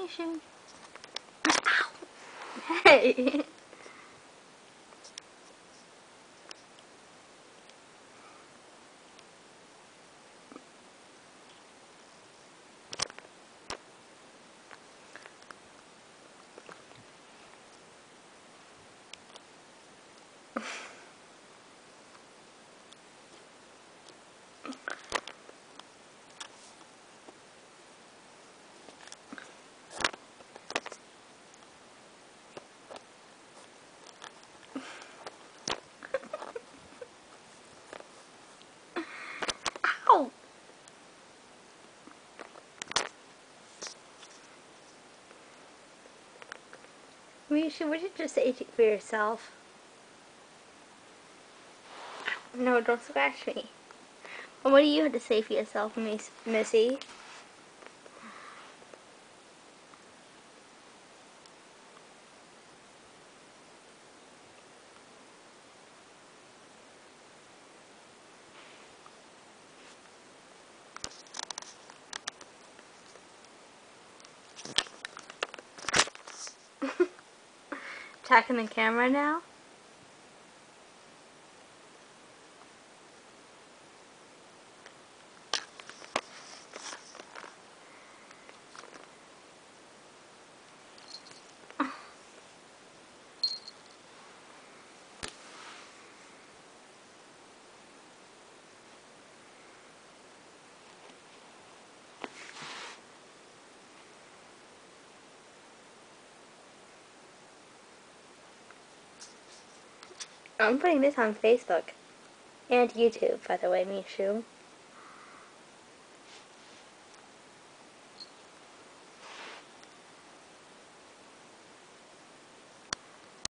Mishu. Ow. Hey. Ow. Mishu, what did you just say for yourself? No, don't scratch me. Well, what do you have to say for yourself, Missy? Attacking the camera now? I'm putting this on Facebook and YouTube, by the way, Mishu.